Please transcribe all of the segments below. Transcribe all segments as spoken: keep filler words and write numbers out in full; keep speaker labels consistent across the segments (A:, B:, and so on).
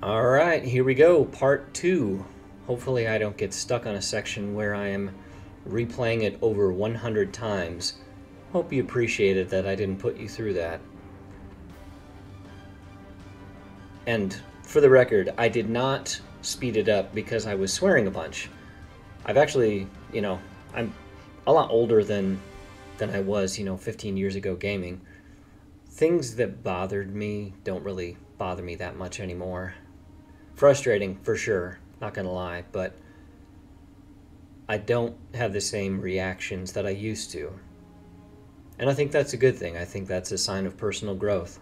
A: Alright, here we go, part two. Hopefully I don't get stuck on a section where I am replaying it over one hundred times. Hope you appreciated that I didn't put you through that. And for the record, I did not speed it up because I was swearing a bunch. I've actually, you know, I'm a lot older than than I was, you know, fifteen years ago gaming. Things that bothered me don't really bother me that much anymore. Frustrating, for sure, not gonna lie, but I don't have the same reactions that I used to. And I think that's a good thing. I think that's a sign of personal growth.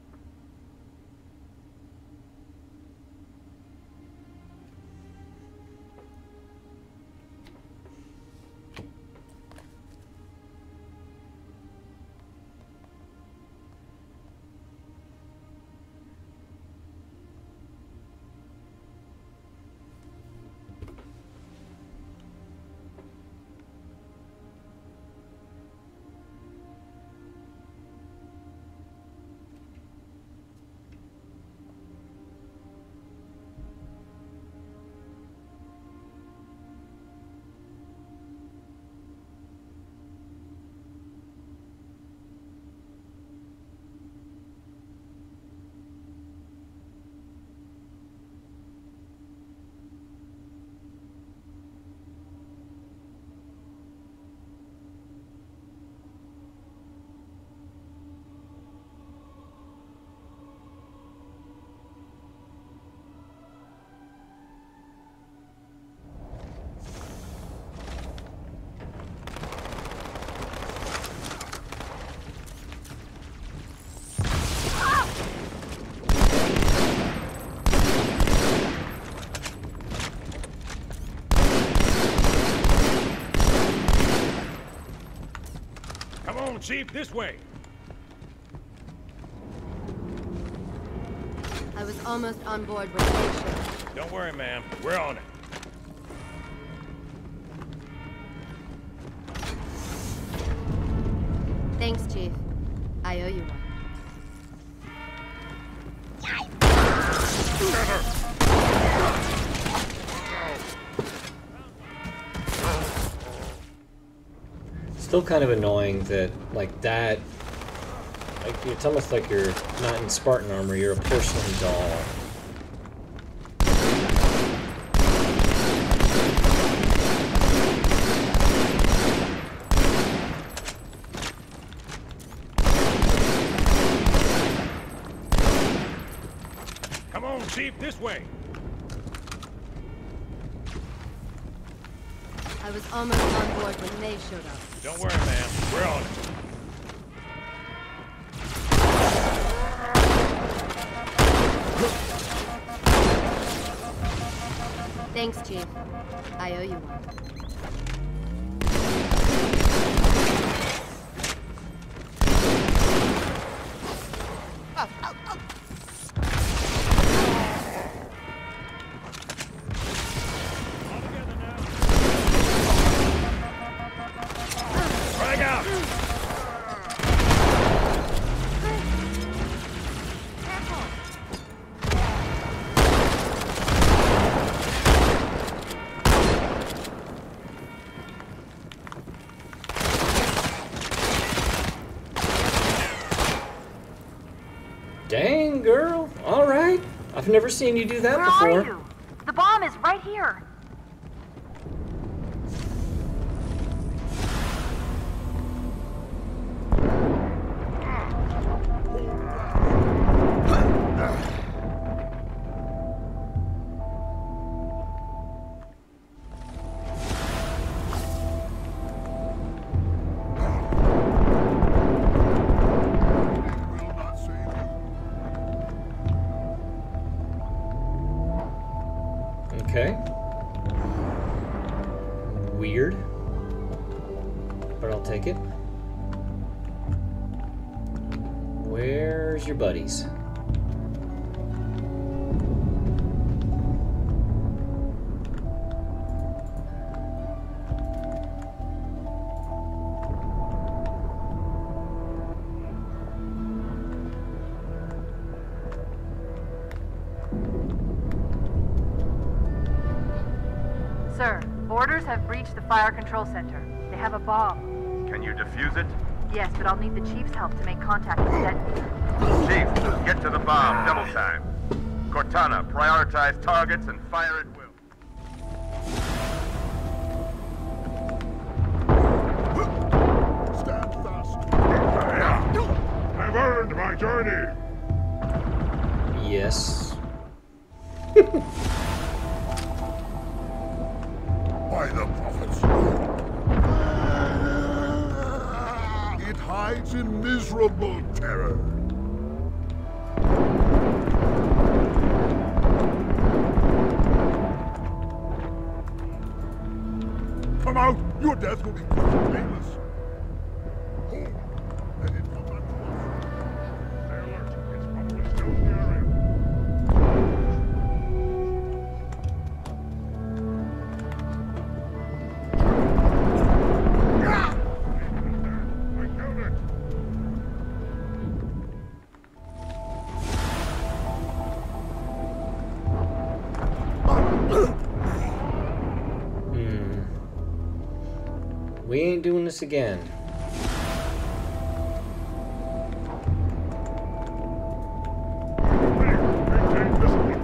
B: Chief, this way.
C: I was almost on board with Nation.
B: Don't worry, ma'am. We're on it.
C: Thanks, Chief. I owe you one.
A: Still kind of annoying that, like, that, like, it's almost like you're not in Spartan armor, you're a porcelain doll.
B: Come on, Chief, this way.
C: I was almost on board when they showed up.
B: Don't worry, ma'am. We're on it.
C: Thanks, Chief. I owe you one.
A: Dang, girl. All right. I've never seen you do that
D: Where
A: before.
D: Where are you? The bomb is right here.
A: Okay. Weird. But I'll take it. Where's your buddies?
D: Sir, orders have breached the fire control center. They have a bomb.
E: Can you defuse it?
D: Yes, but I'll need the Chief's help to make contact with the detonator.
E: Chief, get to the bomb, double time. Cortana, prioritize targets and fire at will.
F: Stand fast. I've earned my journey.
A: Yes.
F: By the prophets. It hides in miserable terror. Come out! Your death will be quick and painless. Hold, and it come back to us. Stay alert. It's probably still in the area. Ah! I killed it.
A: We ain't doing this again.
F: Maintain discipline.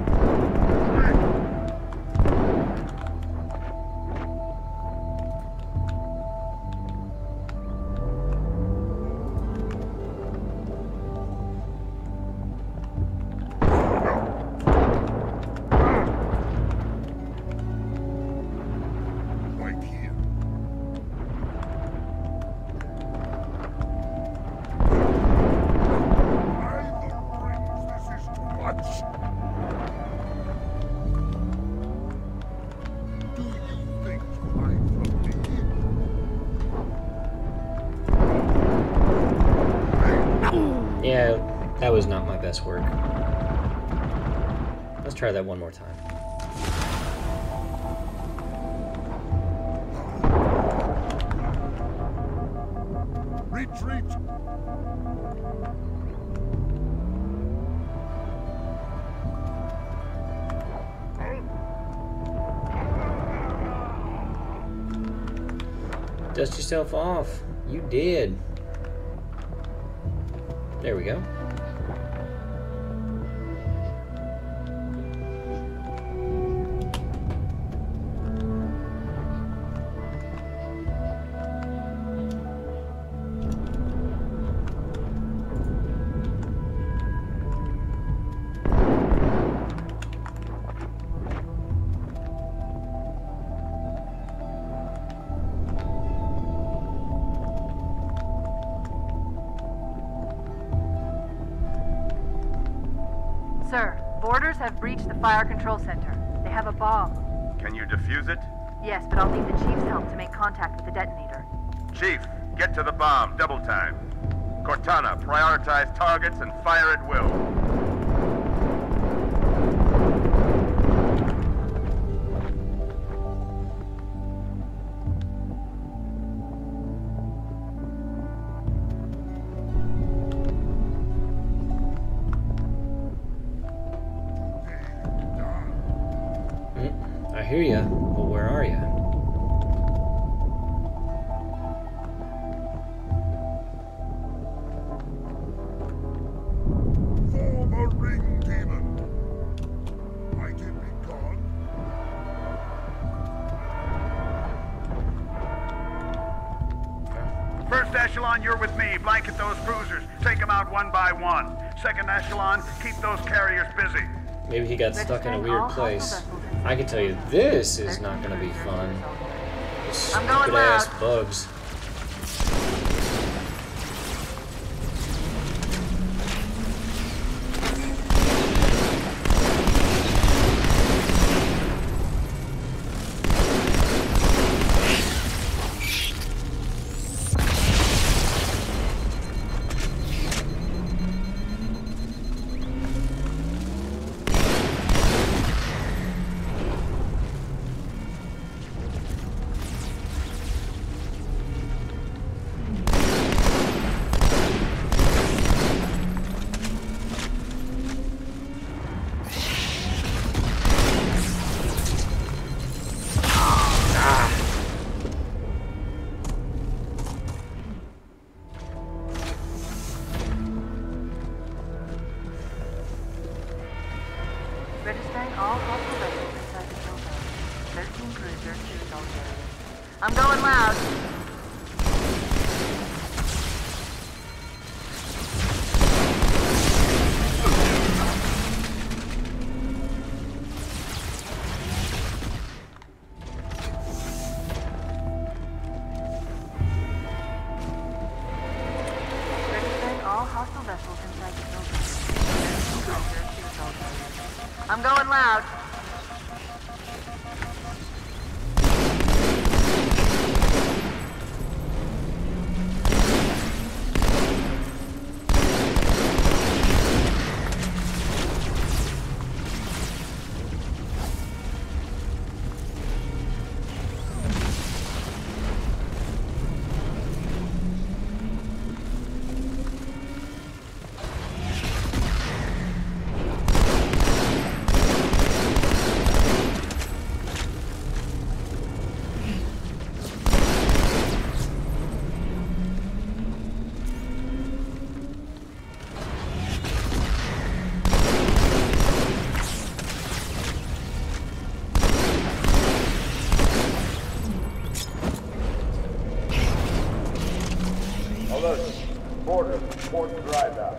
F: Right here. By the rings, this is too much. Do you think to hide from me?
A: Yeah, that was not my best work. Let's try that one more time.
F: Retreat!
A: Dust yourself off. You did. There we go.
D: Sir, boarders have breached the fire control center. They have a bomb.
E: Can you defuse it?
D: Yes, but I'll need the Chief's help to make contact with the detonator.
E: Chief, get to the bomb, double time. Cortana, prioritize targets and fire at will.
A: I hear ya, but where are ya?
F: For the ring demon. Might it be gone?
E: First echelon, you're with me. Blanket those cruisers. Take them out one by one. Second echelon, keep those carriers busy.
A: Maybe he got stuck in a weird place. I can tell you, this is not gonna be fun.
D: I'm going
A: Stupid ass
D: loud.
A: bugs.
D: Registering all hostile vessels inside the kill zone. thirteen cruisers, two assault carriers. I'm going loud. Registering all hostile vessels inside the kill zone. thirteen cruisers, two assault carriers. I'm going loud.
G: Border, port dry dock.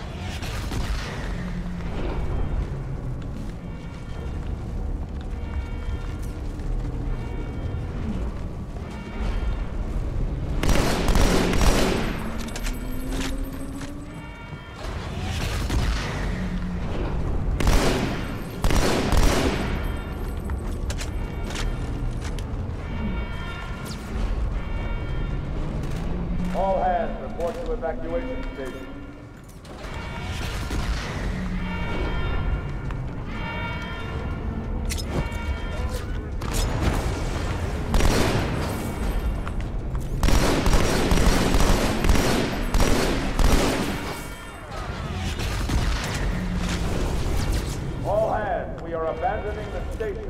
G: All hands, report to evacuation station. All hands, we are abandoning the station.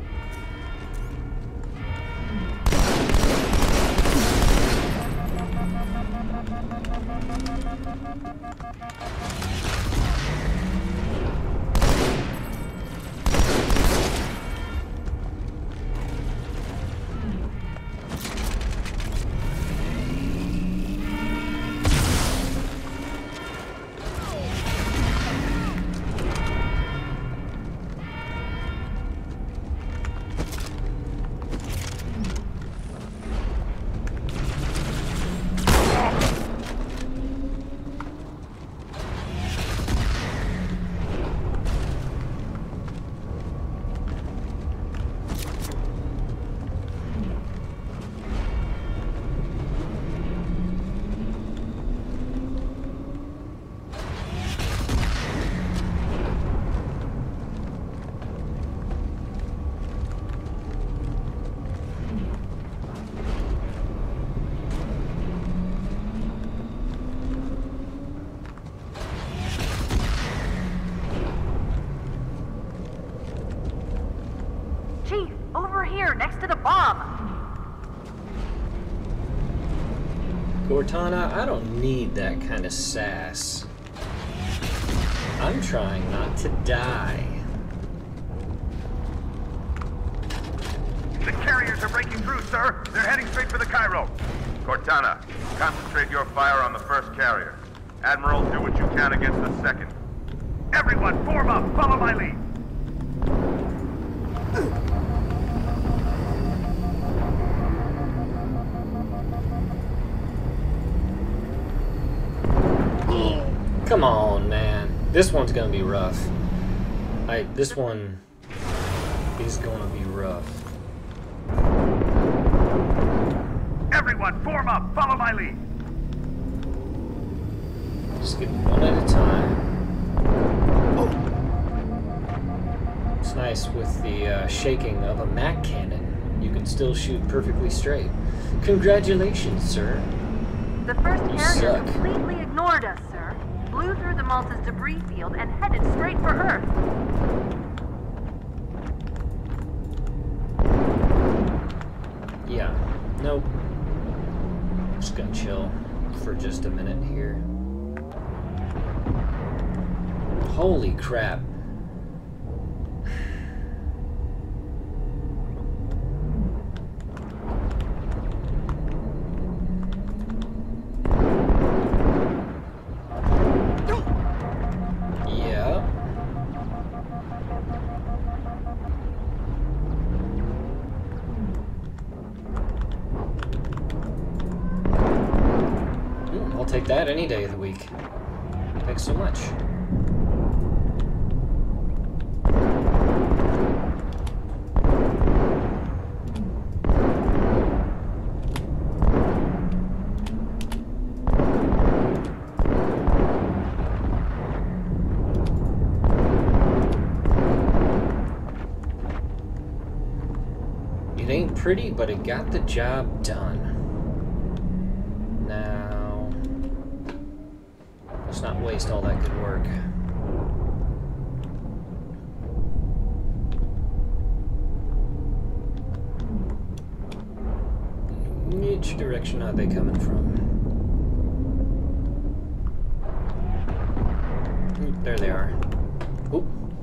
D: Chief, over here, next to the bomb.
A: Cortana, I don't need that kind of sass. I'm trying not to die.
E: The carriers are breaking through, sir. They're heading straight for the Cairo.
G: Cortana, concentrate your fire on the first carrier. Admiral, do what you can against the second.
E: Everyone, form up. Follow my lead.
A: Come on, man. This one's gonna be rough. I. This one is gonna be rough.
E: Everyone, form up. Follow my lead.
A: Just get one at a time. It's nice with the uh, shaking of a Mac cannon. You can still shoot perfectly straight. Congratulations, sir.
D: The first
A: You
D: carrier
A: suck.
D: completely ignored us, sir. Blew through the Malta's debris field and headed straight for Earth.
A: Yeah. Nope. Just gonna chill for just a minute here. Holy crap. any day of the week. Thanks so much. It ain't pretty, but it got the job done. Now, let's not waste all that good work. Which direction are they coming from? Oop, there they are. Oop.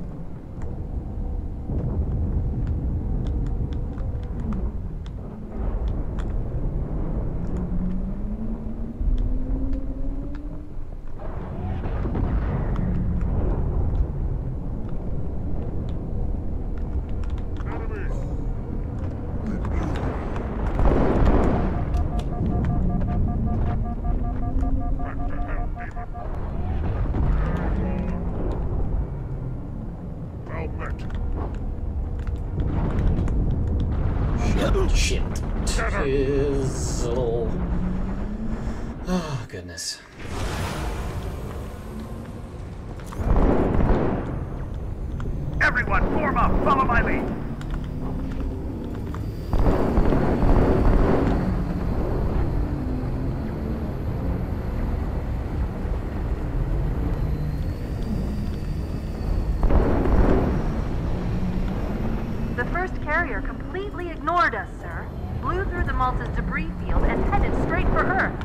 A: Shit. Chizzle. Oh, goodness.
E: Everyone, form up. Follow my lead.
D: The first carrier completely ignored us, sir. Blew through the Malta's debris field and headed straight for Earth.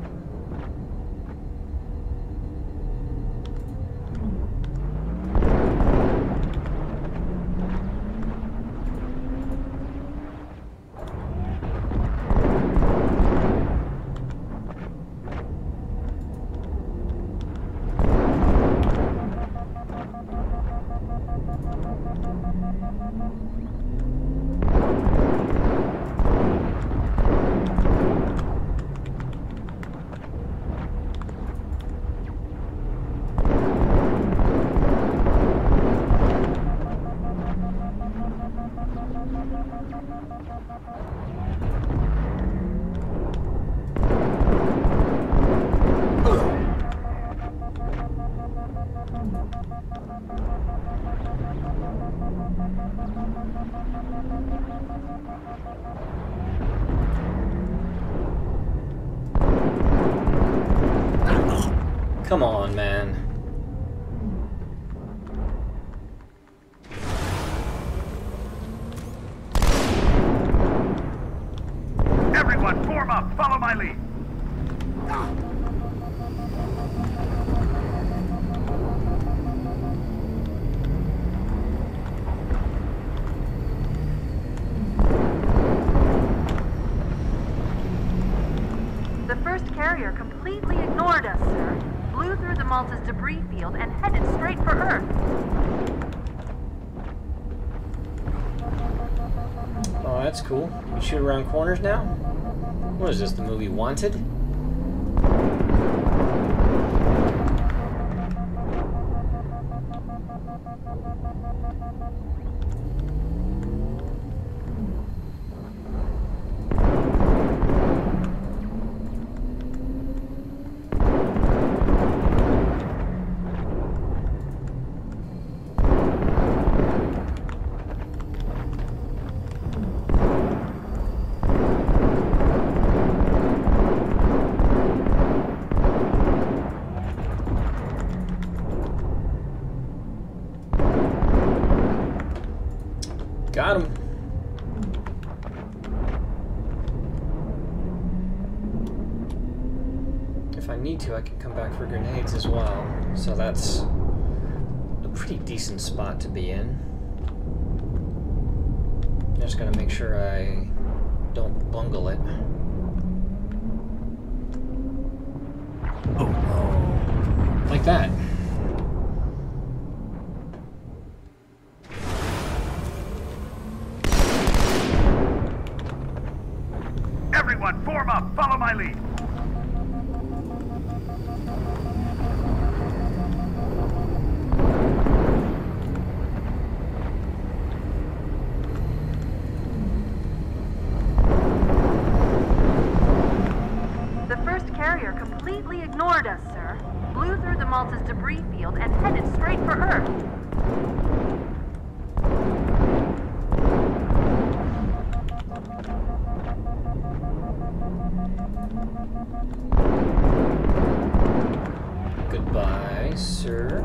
A: Come on, man.
E: Everyone, form up. Follow my lead.
D: The first carrier completely ignored us, sir. Blew through the Malta's debris field and headed straight for Earth.
A: Oh, that's cool. You shoot around corners now? What is this, the movie Wanted? Got him. If I need to, I can come back for grenades as well. So that's a pretty decent spot to be in. Just gotta make sure I don't bungle it. Oh, like that.
E: Everyone, form up. Follow my lead.
D: Malta's debris field and headed straight for Earth.
A: Goodbye, sir.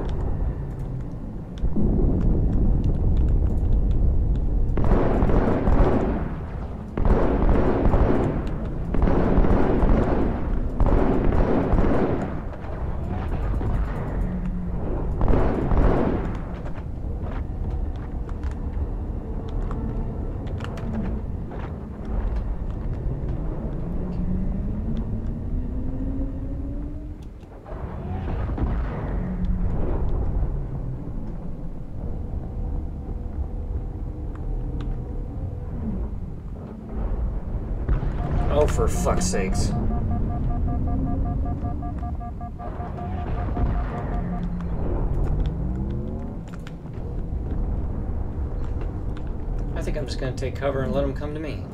A: Oh, for fuck's sakes. I think I'm just gonna take cover and let them come to me.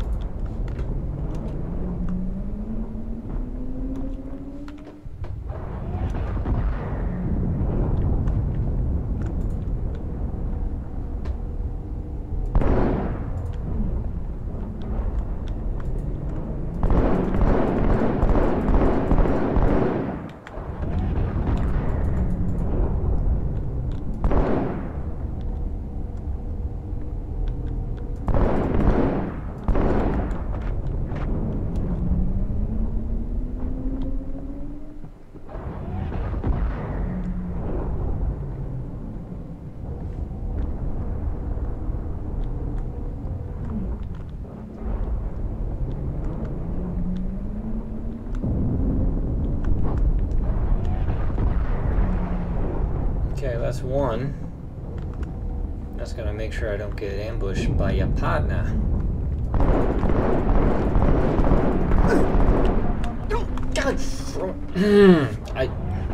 A: Okay, that's one. That's gonna make sure I don't get ambushed by your partner. God, I.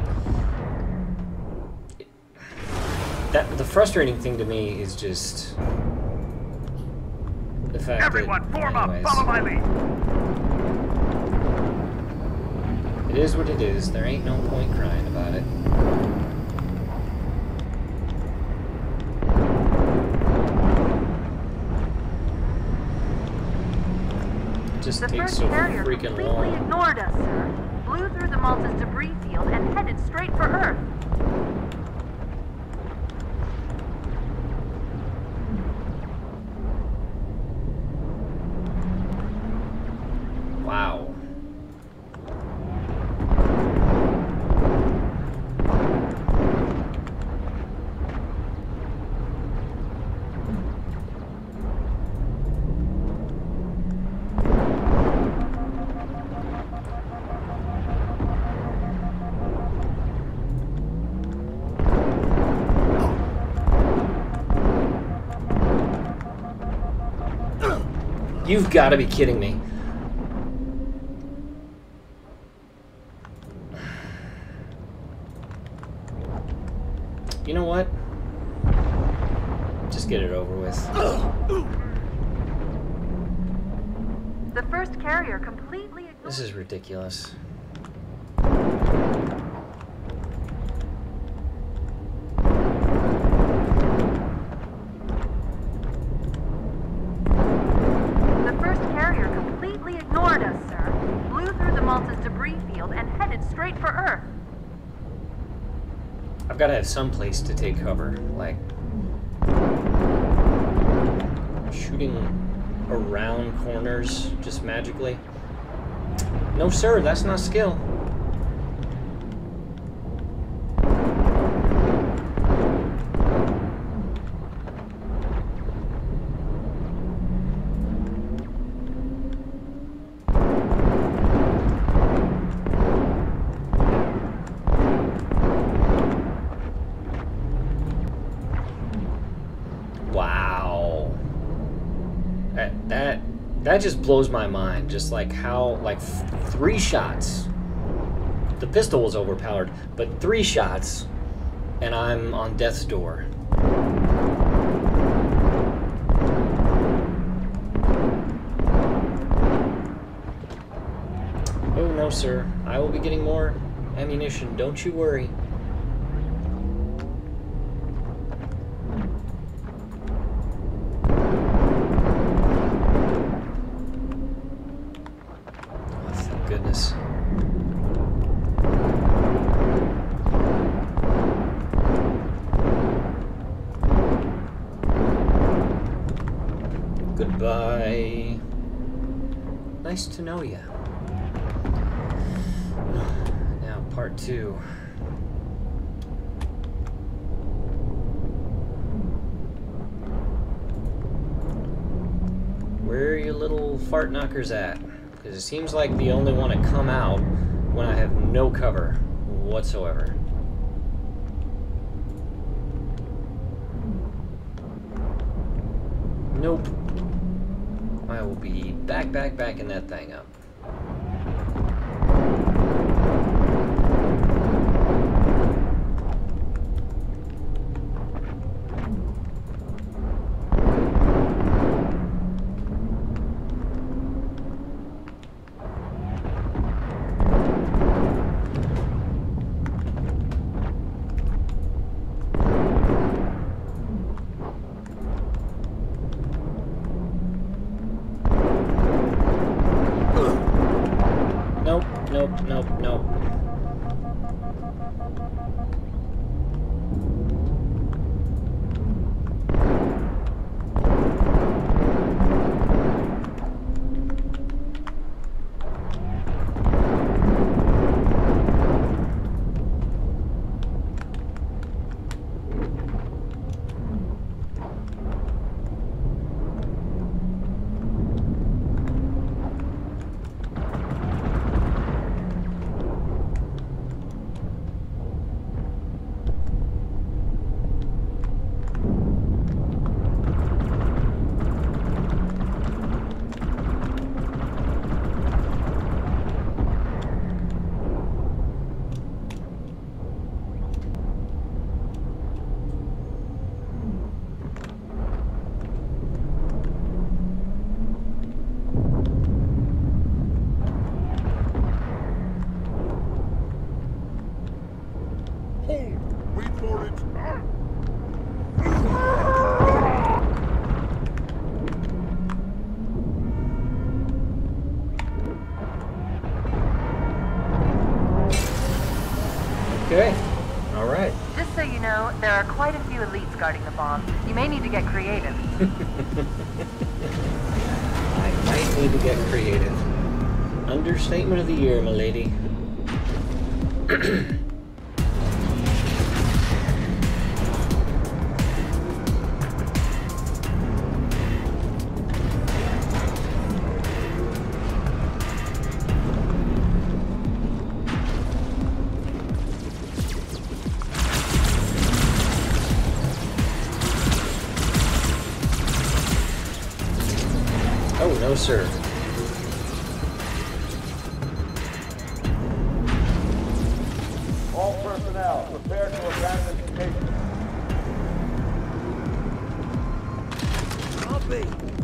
A: That the frustrating thing to me is just the fact
E: Everyone,
A: that.
E: form
A: Anyways,
E: up. Follow my lead.
A: it is what it is. There ain't no point crying about it. Just
D: The
A: takes
D: first
A: so
D: carrier
A: freaking
D: completely
A: long.
D: ignored us, sir. Blew through the Malta's debris field and headed straight for Earth.
A: Wow. You've got to be kidding me. You know what? Just get it over with.
D: The first carrier completely ignored.
A: This is ridiculous.
D: The first carrier completely ignored us, sir. Blew through the Malta's debris field and headed straight for Earth.
A: I've got to have some place to take cover, like shooting around corners just magically. No, sir, that's not skill. Wow. That, that, that just blows my mind. Just like how, like f three shots. The pistol was overpowered, but three shots, and I'm on death's door. Oh no, sir. I will be getting more ammunition. Don't you worry. Nice to know ya. Now, part two. Where are you little fart knockers at? Because it seems like the only one to come out when I have no cover whatsoever. Nope. I will be back, back, backing that thing up. Nope, nope, nope.
F: Hold! Wait for it!
A: Okay. All right.
D: Just so you know, there are quite a few elites guarding the bomb. You may need to get creative.
A: I might need to get creative. Understatement of the year, my lady. Oh, no, sir.
H: All personnel, prepare to abandon station.
B: Copy.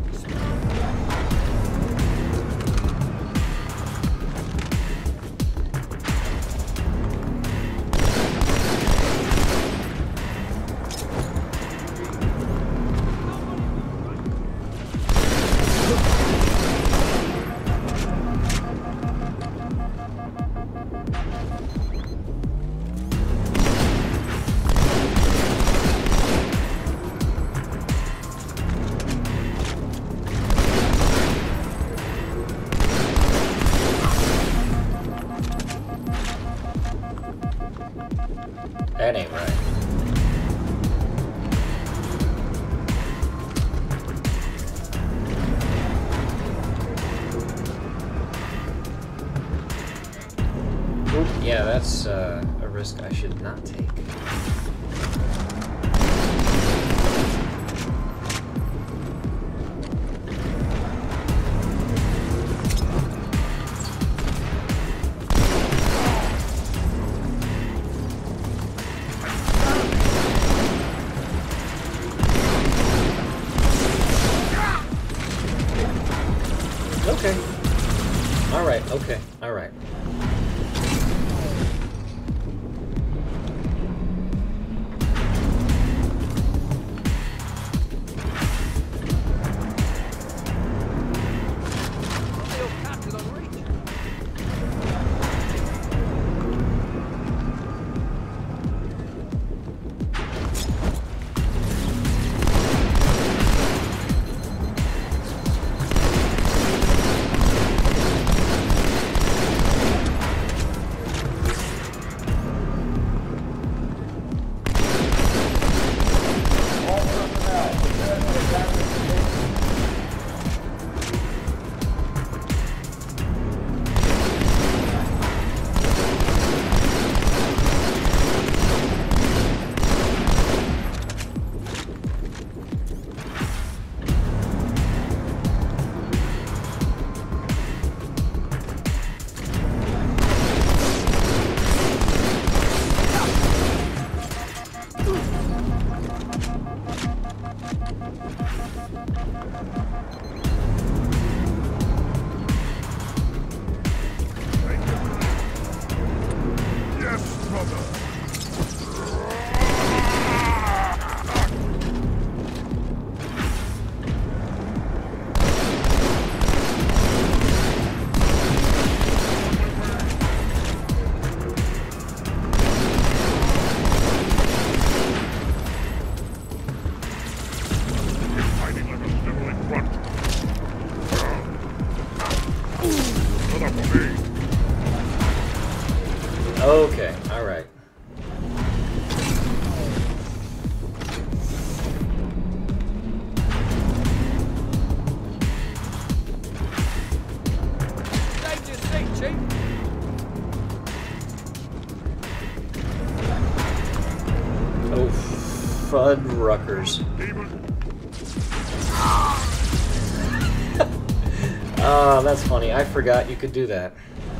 A: That ain't right. Oop, yeah, that's uh, a risk I should not take. Okay. All right. Okay. All right. Fuddruckers. Ah, oh, that's funny. I forgot you could do that.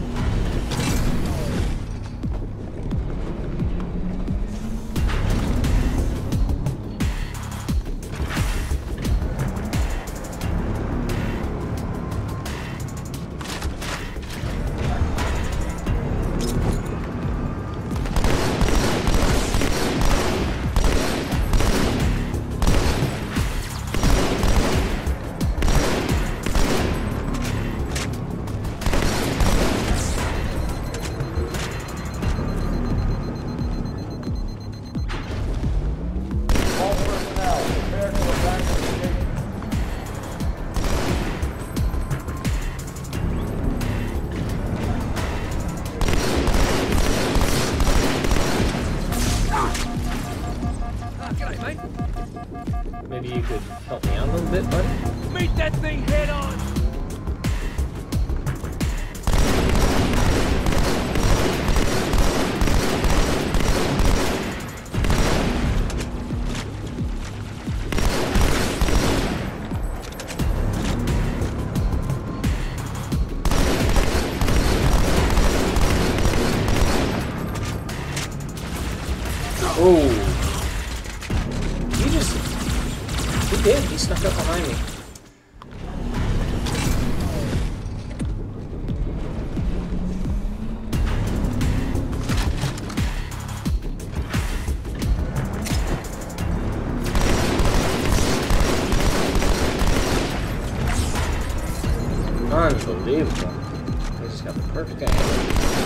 A: Maybe you could help me out a little bit, buddy?
B: Meet that thing head on!
A: Oh! He just... He did. He snuck up behind me. Unbelievable. I just got the perfect angle.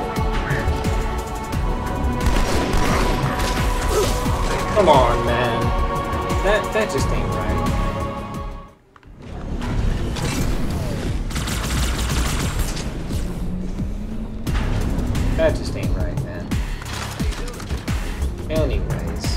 A: Come on, man. That, that just ain't right. That just ain't right, man. Anyways.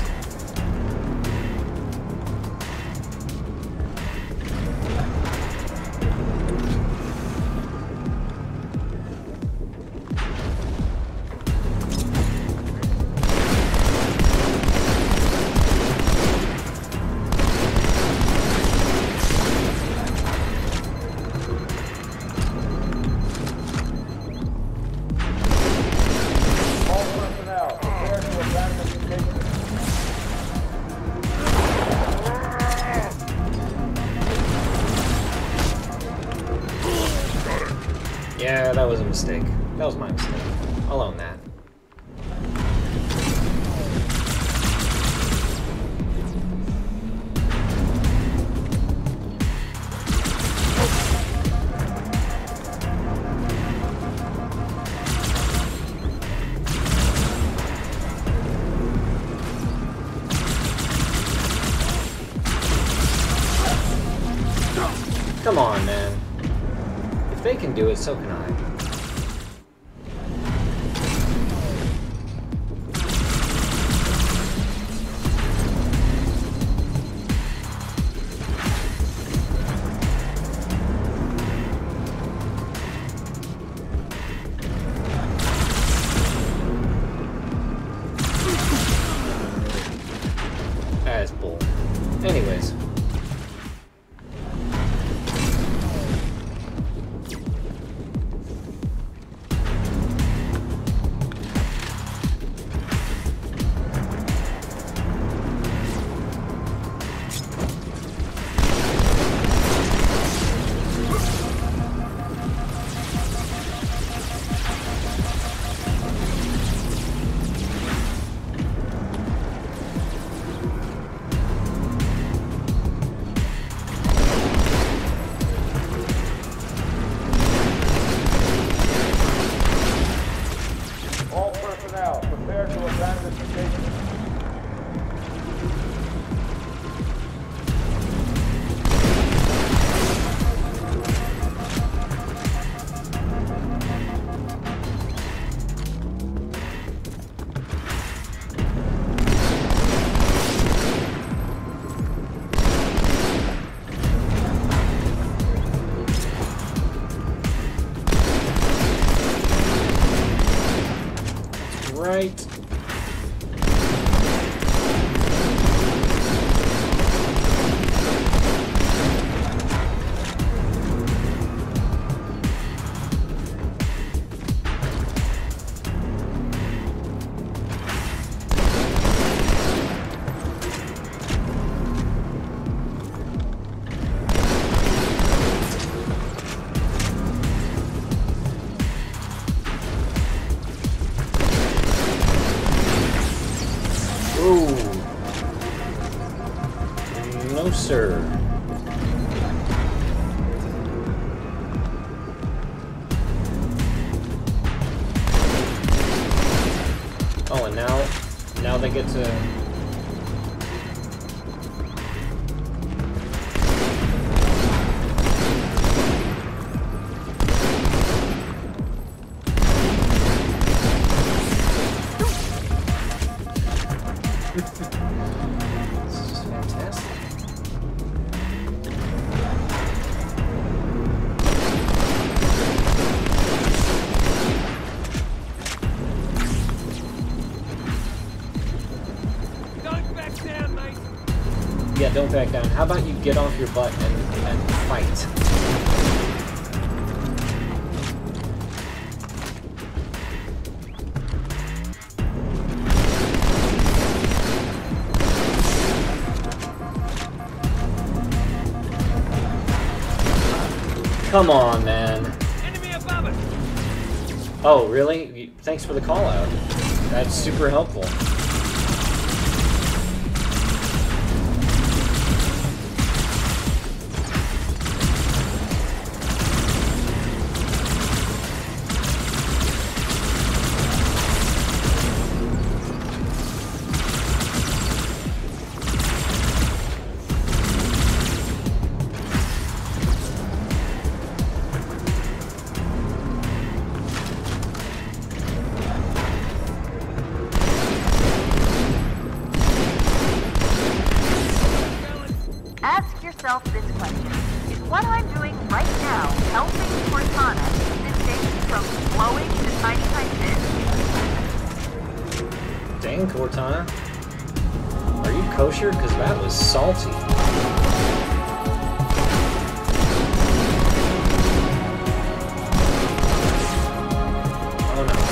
A: Yeah, that was a mistake. That was my mistake. I'll own that. Come on, man. If they can do it, so can I. That's bull. Anyways.
H: Prepare to abandon the station.
A: Right. Ooh. No, sir. Oh, and now, now they get to... This is just fantastic.
B: Don't back down, mate.
A: Yeah, don't back down. How about you get off your butt and, and fight? Come on, man.
B: Enemy above us.
A: Oh, really? Thanks for the call out. That's super helpful.
D: yourself this question. Is what I'm doing right now helping Cortana keep this station from blowing into tiny, tiny bits?
A: Dang, Cortana. Are you kosher? Because that was salty. Oh no.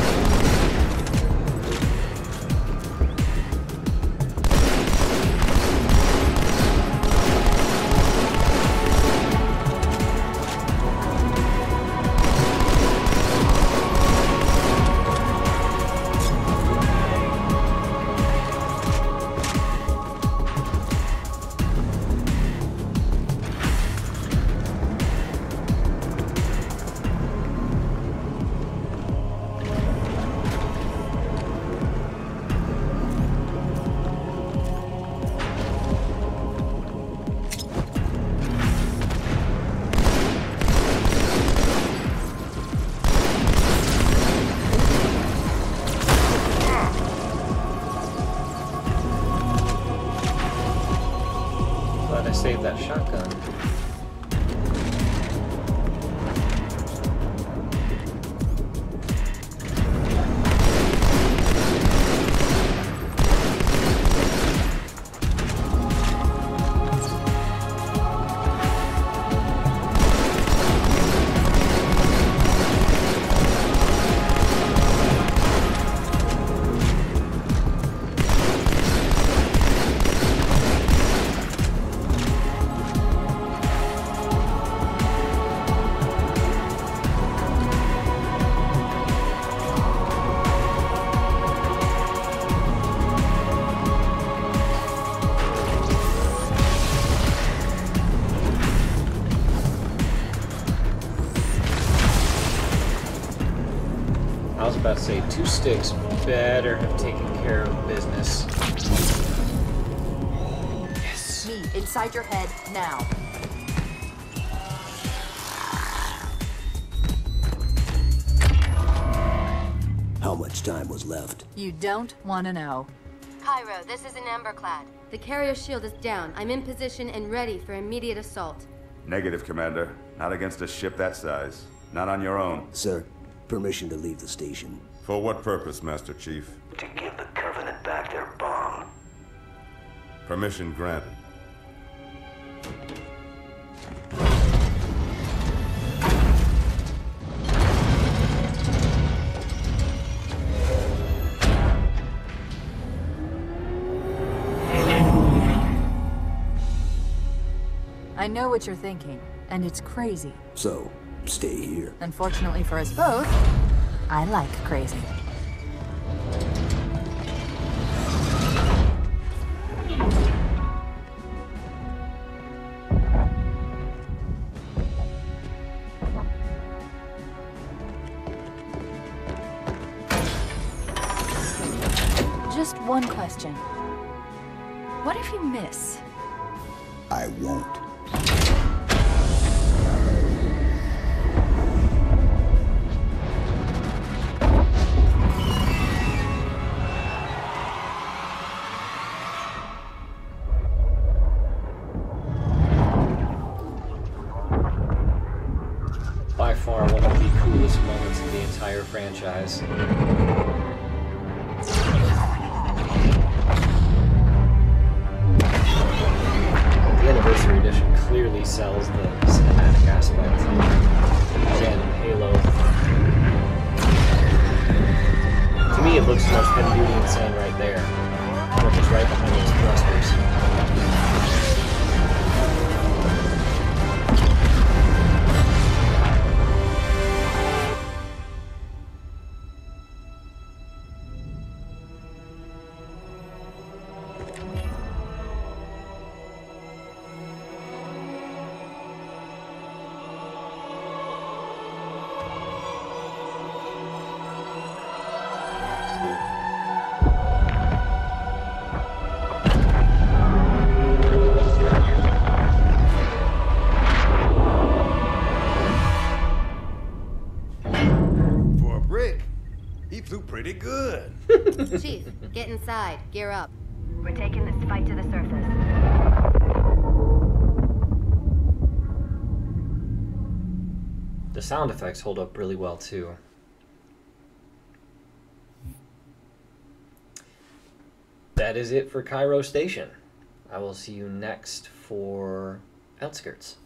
A: Save that shotgun. I was about to say, two sticks better have taken care of business. Yes.
I: Me, inside your head, now.
J: How much time was left?
I: You don't want to know.
C: Cairo, this is an Emberclad. The carrier shield is down. I'm in position and ready for immediate assault.
G: Negative, Commander. Not against a ship that size. Not on your own.
J: Sir, permission to leave the station.
G: For what purpose, Master Chief?
J: To give the Covenant back their bomb.
G: Permission granted.
I: I know what you're thinking, and it's crazy.
J: So, stay here.
I: Unfortunately for us both, I like crazy. Just one question. What if you miss?
J: I won't.
A: By far one of the coolest moments in the entire franchise. The Anniversary Edition clearly sells the cinematic aspect. Again, Halo. To me, it looks the most heavy-duty insane right there, which is right behind those thrusters.
F: Pretty good.
C: Chief, get inside. Gear up.
D: We're taking this fight to the surface.
A: sound effects hold up really well too. That is it for Cairo Station. I will see you next for Outskirts.